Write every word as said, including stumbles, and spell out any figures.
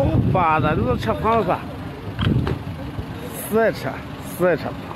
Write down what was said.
八的，你都吃胖了吧？四爱吃，四爱吃。